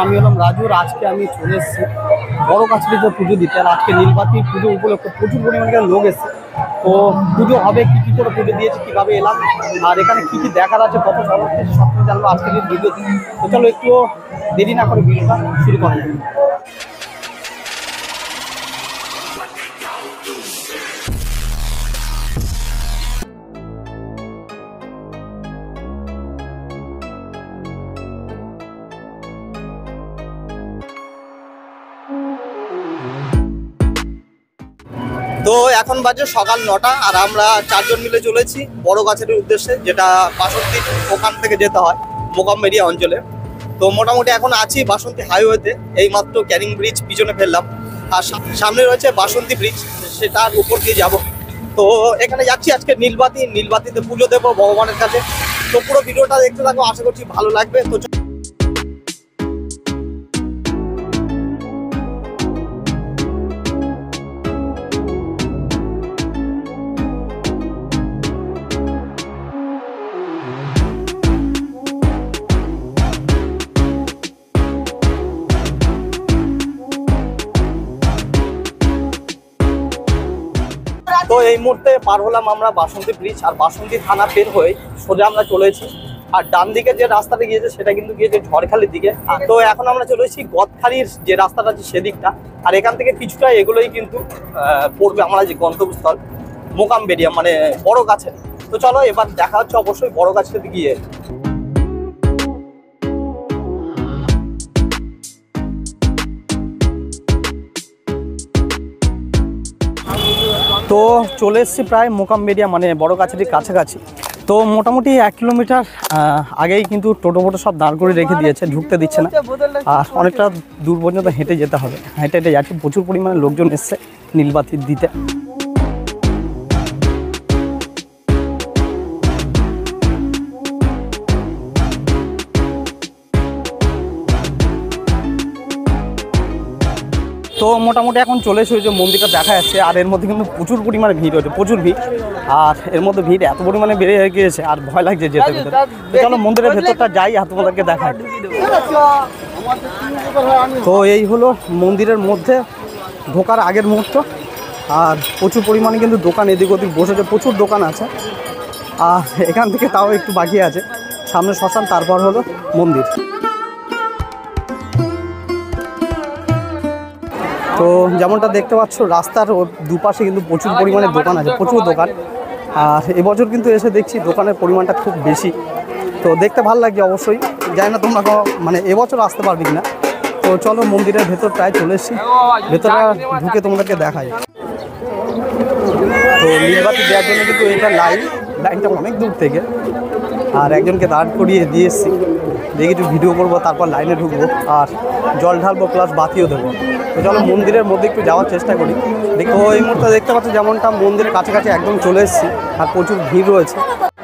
আমি হলাম রাজু। আজকে আমি চলে এসেছি বড় কাছারিতে পুজো দিতে। আর আজকে নীলবাতি পুজো উপলক্ষে প্রচুর পরিমাণে লোক এসেছে। তো পুজো হবে, কী করে পুজো দিয়েছি, কীভাবে এলাম, আর এখানে কী দেখার আছে, কত খরচ আছে, সব কিছু জানবো আজকের এই ভিডিওতে। তো চলো একটু দেরি না করে ভিডিওটা শুরু করা যাবে। তো এখন বাজে সকাল 9টা, আর আমরা 4 জন মিলে চলেছি বড় কাছারির উদ্দেশ্যে, যেটা বাসন্তী ওখান থেকে যেতে হয় মোকামবেড়িয়া অঞ্চলে। তো মোটামুটি এখন আছি বাসন্তী হাইওয়েতে, এইমাত্র ক্যানিং ব্রিজ পিছনে ফেললাম, আর সামনে রয়েছে বাসন্তী ব্রিজ, সেটার উপর দিয়ে যাব। তো এখানে যাচ্ছি আজকে নীলবাতিতে পুজো দেবো ভগবানের কাছে। তো পুরো ভিডিওটা দেখতে থাকো, আশা করছি ভালো লাগবে। তো তো এই মুহূর্তে পার হলাম আমরা বাসন্তী ব্রিজ, আর বাসন্তী থানা বের হয়ে সোজা আমরা চলেছি। আর ডান দিকে যে রাস্তাটা গিয়েছে সেটা কিন্তু গিয়েছে ঝড়খালির দিকে। তো এখন আমরা চলে এসেছি গদখালির যে রাস্তাটা আছে সেদিকটা, আর এখান থেকে কিছুটা এগুলোই কিন্তু পড়বে আমরা যে গন্তব্যস্থল মোকামবেড়িয়া, মানে বড় কাছারি। তো চলো এবার দেখা হচ্ছে অবশ্যই বড় কাছারিতে গিয়ে। তো চলে এসেছি প্রায় মোকামবেড়িয়া, মানে বড় কাছারির কাছাকাছি। তো মোটামুটি 1 কিলোমিটার আগেই কিন্তু টোটো ফোটো সব দাঁড় করে রেখে দিয়েছে, ঢুকতে দিচ্ছে না। আর অনেকটা দূর পর্যন্ত হেঁটে যেতে হবে, হেঁটে যাচ্ছি। প্রচুর পরিমাণে লোকজন এসছে নীলবাতি দিতে। তো মোটামুটি এখন চলে এসে যে মন্দিরটা দেখা যাচ্ছে, আর এর মধ্যে কিন্তু প্রচুর পরিমাণে ভিড় হয়েছে, প্রচুর ভিড়। আর এর মধ্যে ভিড় এত পরিমাণে বেড়ে গিয়েছে, আর ভয় লাগছে যেতে ভিতরে। চলো মন্দিরের ভেতরটা যাই, আর তোমাদেরকে দেখাই। তো এই হলো মন্দিরের মধ্যে ঢোকার আগের মুহূর্ত, আর প্রচুর পরিমাণে কিন্তু দোকান এদিক ওদিক বসেছে, প্রচুর দোকান আছে। আর এখান থেকে তাও একটু বাকি আছে, সামনে শ্মশান, তারপর হলো মন্দির। তো যেমনটা দেখতে পাচ্ছ রাস্তার দুপাশে কিন্তু প্রচুর পরিমাণে দোকান আছে, প্রচুর দোকান। আর এবছর কিন্তু এসে দেখছি দোকানের পরিমাণটা খুব বেশি। তো দেখতে ভালো লাগছে অবশ্যই, জানি না তোমরা মানে এবছর আসতে পারবে কিনা। তো চলো মন্দিরের ভেতরটায় চলে এসেছি, ভেতরটা ঢুকে তোমাদেরকে দেখাই। তো নীলবাতি দেওয়ার জন্য কিন্তু এটা লাইনটা অনেক দূর থেকে, আর একজনকে দাঁড় করিয়ে দিয়ে এসেছি। দেখি একটু ভিডিও করবো, তারপর লাইনে ঢুকবো, আর জল ঢালবো, প্লাস বাতিও দেবো। তো চলো মন্দিরের মধ্যে একটু যাওয়ার চেষ্টা করি। দেখো এই মুহূর্তে দেখতে পাচ্ছ যেমনটা মন্দিরের কাছাকাছি একদম চলে এসেছি, আর প্রচুর ভিড় রয়েছে।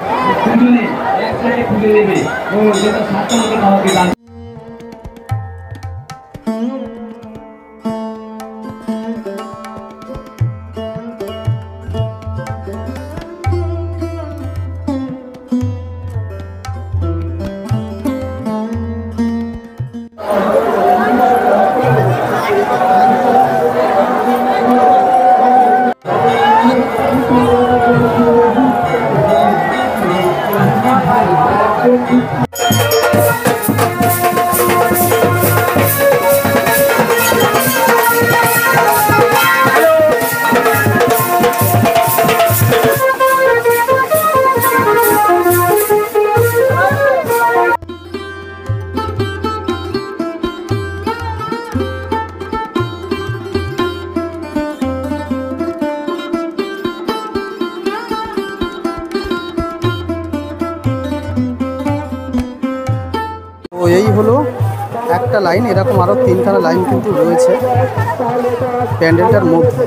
তো এই হলো একটা লাইন, এরকম আরও 3খানা লাইন কিন্তু রয়েছে প্যান্ডেলটার মধ্যে।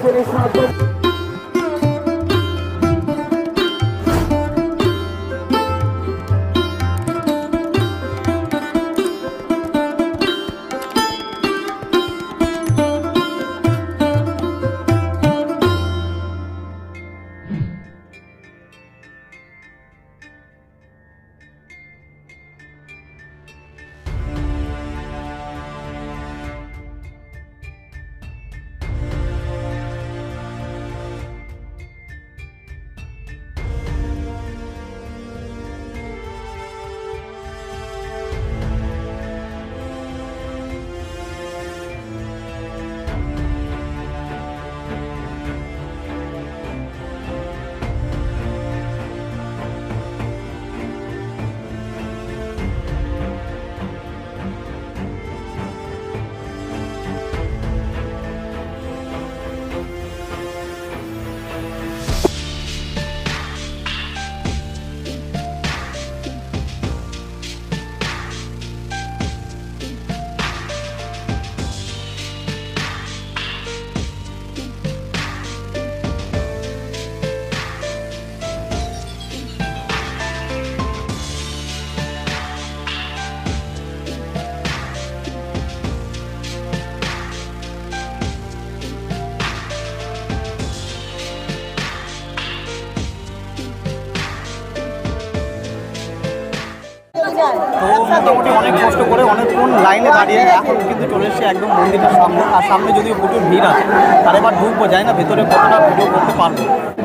মোটামুটি অনেক কষ্ট করে অনেকক্ষণ লাইনে দাঁড়িয়ে এখন কিন্তু চলে এসেছে একদম মন্দিরটার সামনে। আর সামনে যদিও প্রচুর ভিড় আছে, তার এবার ঢুকবো, যায় না ভেতরে কতটা ভিডিও করতে পারবো।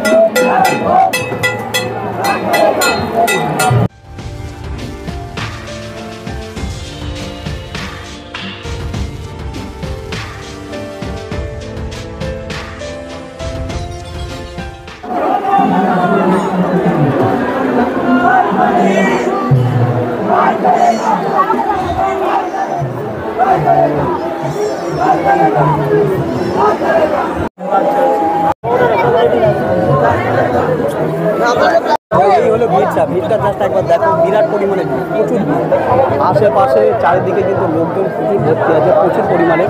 এই হলো ভিড়টা জাস্ট একবার দেখো, বিরাট পরিমাণে প্রচুর ভিড়। আশেপাশে চারিদিকে কিন্তু লোকজন প্রচুর ভর্তি আছে, প্রচুর পরিমাণে।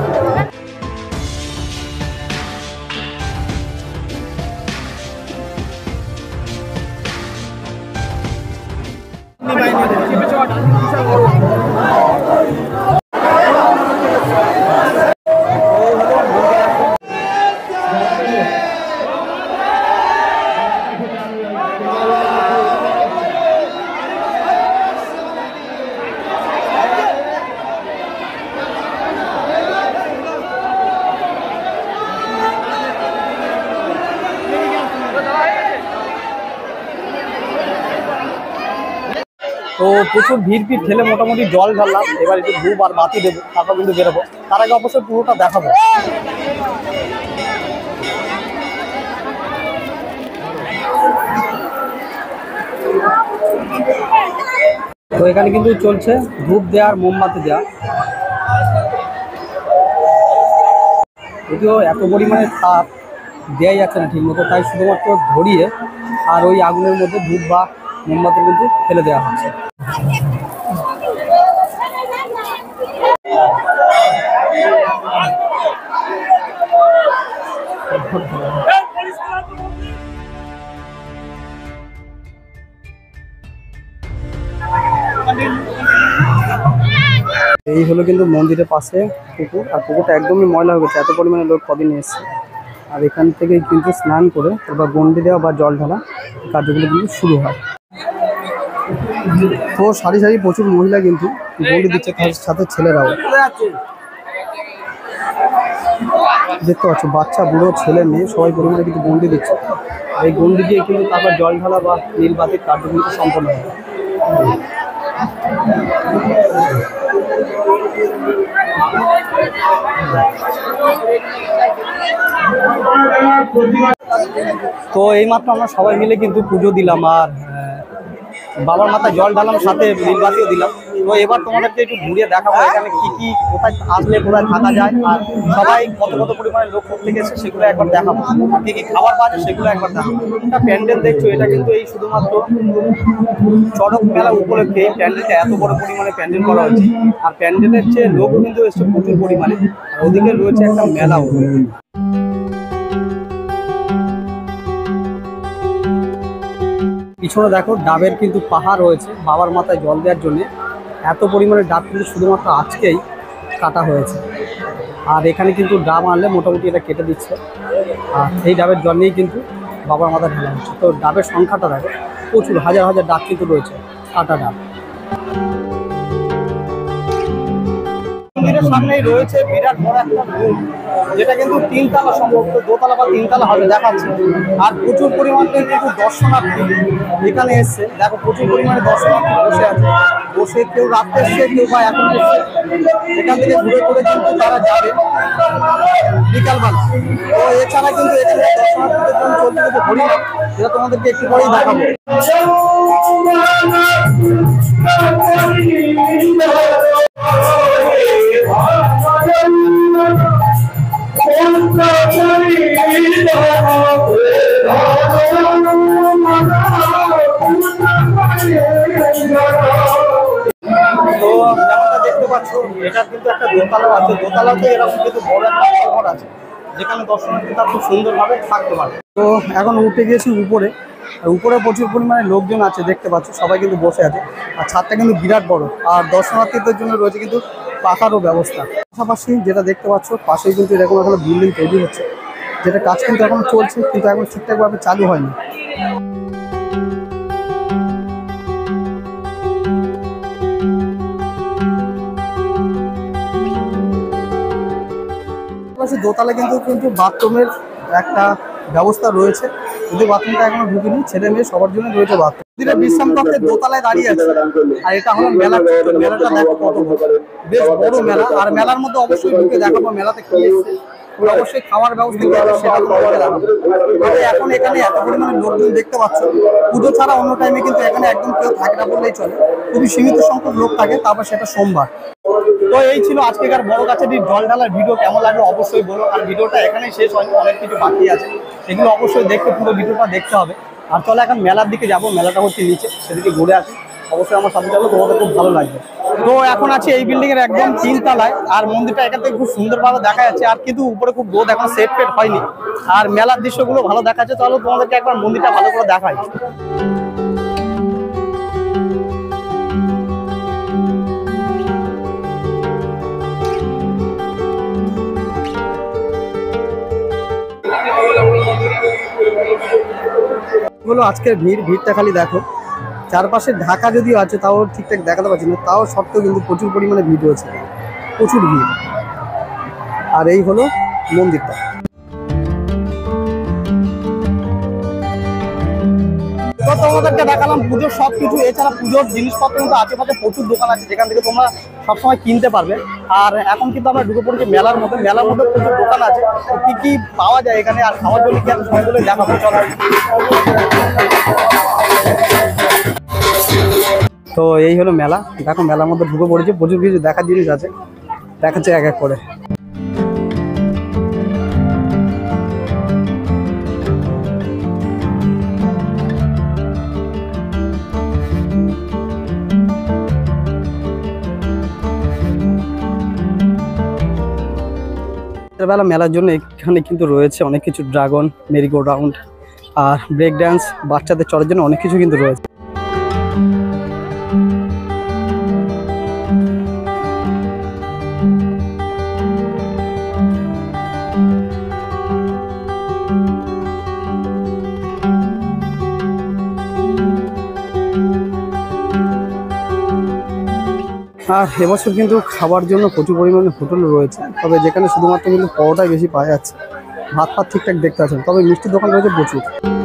তো প্রচুর ভিড় ঠেলে মোটামুটি জল ঢাললাম, এবার একটু ধূপ আর বাতি দেবো, তারপর কিন্তু বেরোবো। তার আগে অবশ্যই পুরোটা দেখাবো। তো এখানে কিন্তু চলছে ধূপ দেওয়া আর মোমবাতি দেওয়া। যদিও এত পরিমাণে তাপ দেওয়াই যাচ্ছে না ঠিক মতো, তাই শুধুমাত্র ধরিয়ে আর ওই আগুনের মধ্যে ধূপ বা মোমবাতি কিন্তু ফেলে দেওয়া হচ্ছে। এই হলো কিন্তু মন্দিরের পাশে পুকুর, আর পুকুরটা একদমই ময়লা হয়ে গেছে, এত পরিমাণে লোক কদিন এসছে। আর এখান থেকে কিন্তু স্নান করে বা গন্ডি দেওয়া বা জল ঢালা কার্যগুলো কিন্তু শুরু হয়। তো সারি সারি প্রচুর মহিলা কিন্তু গন্ডি দিচ্ছে, তার সাথে ছেলেরাও দেখতে পাচ্ছ, বাচ্চা বুড়ো ছেলে মেয়ে সবাই পরিমাণে কিন্তু গন্ডি দিচ্ছে। এই গন্ডি দিয়ে কিন্তু তারপর জল ঢালা বা নীলবাতির কার্য কিন্তু সম্পন্ন হয়। তো এইমাত্র আমরা সবাই মিলে কিন্তু পুজো দিলাম আর বাবার মাথায় জল ঢালাম, সাথে নীলবাতিও দিলাম। তো এবার তোমাদেরকে একটু ঘুরিয়ে দেখাবো এখানে কি কি, কোথায় আসলে কোথায় থাকা যায়, আর সবাই কত কত পরিমাণে লোক করতে গেছে সেগুলো একবার দেখাবো, কি কি খাবার পাচ্ছে সেগুলো একবার দেখাবো। এটা প্যান্ডেল দেখছো, এটা কিন্তু এই শুধুমাত্র চড়ক মেলা উপলক্ষে এই প্যান্ডেলটা এত বড় পরিমাণে প্যান্ডেল করা হয়েছে। আর প্যান্ডেলের চেয়ে লোক কিন্তু এসছে প্রচুর পরিমাণে, আর ওদিকে রয়েছে একটা মেলাও। পিছনে দেখো ডাবের কিন্তু পাহাড় রয়েছে বাবার মাথায় জল দেওয়ার জন্য। এত পরিমাণে ডাব কিন্তু শুধুমাত্র আজকেই কাটা হয়েছে। আর এখানে কিন্তু ডাব আনলে মোটামুটি এটা কেটে দিচ্ছে, আর এই ডাবের জল নিয়েই কিন্তু বাবার মাথায় ঢালা হচ্ছে। তো ডাবের সংখ্যাটা দেখো, প্রচুর হাজার হাজার ডাব কিন্তু রয়েছে, কাটা ডাব। মন্দিরের সামনেই রয়েছে বিরাট বড় একটা রুম, যেটা কিন্তু তিনতলা, সম্ভবত দোতলা বা তিনতলা হবে দেখাচ্ছে। আর প্রচুর পরিমাণে কিন্তু দর্শনার্থী এখানে এসছে, দেখো প্রচুর পরিমাণে দর্শনার্থী বসে আছে, বসে কেউ রাত্রে এসছে, কেউ বা এখন এসছে। এখান থেকে ঘুরে ঘুরে কিন্তু তারা যাবে বিকালবেলা। তো এছাড়া কিন্তু এখানে দর্শনার্থীদের জন্য চলতে চলতে হরিনাম, যেটা তোমাদেরকে একটু পরেই দেখাবো। তো যেমনটা দেখতে পাচ্ছ, এটার কিন্তু একটা দোতলা আছে, দোতলাতে এরকম কিন্তু বড় একটা ঘর আছে, যেখানে দর্শনার্থীরা খুব সুন্দরভাবে থাকতে পারে। তো এখন উঠে গিয়েছি উপরে, আর উপরে প্রচুর পরিমাণে লোকজন আছে দেখতে পাচ্ছ, সবাই কিন্তু বসে আছে। আর ছাদটা কিন্তু বিরাট বড়, আর দর্শনার্থীদের জন্য রয়েছে কিন্তু পাখারও ব্যবস্থা। পাশাপাশি যেটা দেখতে পাচ্ছ, পাশেই কিন্তু এরকম একটা বিল্ডিং তৈরি হচ্ছে, যেটা কাজ কিন্তু এখন চলছে, কিন্তু এখন ঠিকঠাকভাবে চালু হয়নি। পাশে দোতলায় কিন্তু বাথরুমের একটা ব্যবস্থা রয়েছে, যদি বাথরুমটা এখনো ঢুকিনি, ছেলে মেয়ে সবার জন্য রয়েছে বাথরুম। বিশ্রাম করতে দোতলায় দাঁড়িয়ে আছে, আর এটা হলো মেলা। মেলাটা দেখো কত বেশ বড় মেলা, আর মেলার মধ্যে অবশ্যই ঢুকে দেখাবো মেলাতে কি এসেছে, অবশ্যই খাওয়ার ব্যবস্থা সেটা তোমাদের দেখাবো। তবে এখন এখানে এত পরিমাণে লোকজন দেখতে পাচ্ছ, পুজো ছাড়া অন্য টাইমে কিন্তু এখানে একদম কেউ থাকে না বললেই চলে, খুবই সীমিত সংখ্যক লোক থাকে, তারপর সেটা সোমবার। তো এই ছিল আজকেকার বড় গাছেটির জল ঢালার ভিডিও। কেমন লাগলো অবশ্যই বলো, আর ভিডিওটা এখানেই শেষ হয়নি, অনেক কিছু বাকি আছে, সেগুলো অবশ্যই দেখতে, পুরো ভিডিওটা দেখতে হবে। আর চলো এখন মেলার দিকে যাবো, মেলাটা হচ্ছে নিচে, সেদিকে ঘুরে আসি, অবশ্যই আমার সাথে যাবো, তোমাদের খুব ভালো লাগবে। তো এখন আছে এই বিল্ডিং এর একদম 3 তলায়, আর মন্দিরটা এখান থেকে খুব সুন্দরভাবে দেখা যাচ্ছে, আর কিন্তু উপরে খুব রোদ, এখন সেট ফেট হয়নি, আর মেলার দৃশ্যগুলো ভালো দেখা যাচ্ছে। চলো তোমাদেরকে একবার মন্দিরটা ভালো করে দেখাই। হলো আজকের ভিড়টা খালি দেখো, চারপাশে ঢাকা যদিও আছে, তাও ঠিকঠাক দেখাতে পারছি না, তাও সত্ত্বেও কিন্তু প্রচুর পরিমাণে ভিড় হয়েছে, প্রচুর ভিড়। আর এই হলো মন্দিরটা। তো তোমাদেরকে দেখালাম পুজোর সবকিছু, এছাড়া পুজোর জিনিসপত্র কিন্তু আশেপাশে প্রচুর দোকান আছে, যেখান থেকে তোমরা সবসময় কিনতে পারবে। আর এখন কিন্তু আমরা ঢুকে পড়েছি মেলার মধ্যে, মেলার মধ্যে প্রচুর দোকান আছে, কি কি পাওয়া যায় এখানে, আর খাওয়ার জন্য কি আছে সবগুলো দেখাবো। চলো। তো এই হলো মেলা, দেখো মেলার মধ্যে ঢুকে পড়েছে, প্রচুর কিছু দেখার জিনিস আছে, দেখাচ্ছে এক এক করে। বেলা মেলার জন্য এখানে কিন্তু রয়েছে অনেক কিছু, ড্রাগন, মেরিগো রাউন্ড, আর ব্রেক ড্যান্স, বাচ্চাদের চড়ার জন্য অনেক কিছু কিন্তু রয়েছে। আর এবছর কিন্তু খাবার জন্য প্রচুর পরিমাণে হোটেল রয়েছে, তবে যেখানে শুধুমাত্র কিন্তু পরোটাই বেশি পাওয়া যাচ্ছে, ভাত ফাত ঠিকঠাক দেখতে পাচ্ছেন, তবে মিষ্টির দোকান রয়েছে প্রচুর।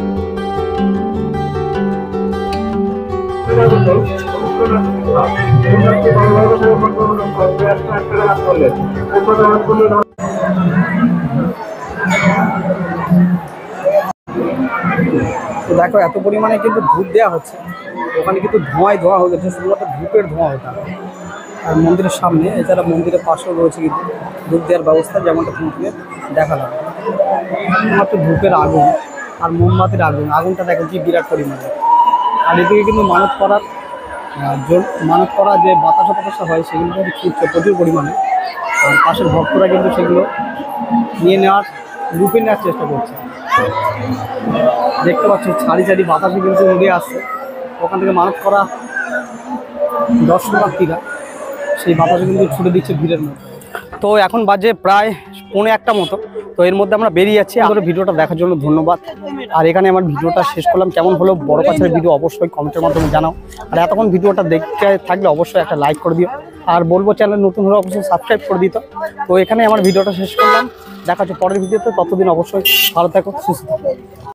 তো দেখো এত পরিমাণে কিন্তু ধূপ দেওয়া হচ্ছে, ওখানে কিন্তু ধোঁয়া হয়ে গেছে, শুধুমাত্র ধূপের ধোঁয়া হতো। আর মন্দিরের সামনে, এছাড়া মন্দিরের পাশেও রয়েছে কিন্তু ধূপ দেওয়ার ব্যবস্থা, যেমনটা তোমাকে দেখালাম। শুধুমাত্র ধূপের আগুন আর মোমবাতির আগুনটা দেখো কি বিরাট পরিমাণে। আর এদিকে কিন্তু মানত করা যে বাতাসা হয়, সেগুলো কিন্তু ছুটছে প্রচুর পরিমাণে, আর পাশের ভক্তরা কিন্তু সেগুলো নিয়ে লুপে নেওয়ার চেষ্টা করছে। দেখতে পাচ্ছ সারি বাতাসে কিন্তু উড়ে আসছে, ওখান থেকে মানত করা দর্শনার্থীরা সেই বাতাসে কিন্তু ছুটে দিচ্ছে ভিড়ের মধ্যে। তো এখন বাজে প্রায় 1:45 মতো, তো এর মধ্যে আমরা বেরিয়ে যাচ্ছি। আমাদের ভিডিওটা দেখার জন্য ধন্যবাদ, আর এখানে আমার ভিডিওটা শেষ করলাম। কেমন হলো বড় গাছের ভিডিও অবশ্যই কমেন্টের মাধ্যমে জানাও, আর এতক্ষণ ভিডিওটা দেখতে থাকলে অবশ্যই একটা লাইক করে দিও, আর বলবো চ্যানেল নতুন হলে অবশ্যই সাবস্ক্রাইব করে দিত। তো এখানে আমার ভিডিওটা শেষ করলাম, দেখা হচ্ছে পরের ভিডিওতে, ততদিন অবশ্যই ভালো থাকো, সুস্থ থাকো।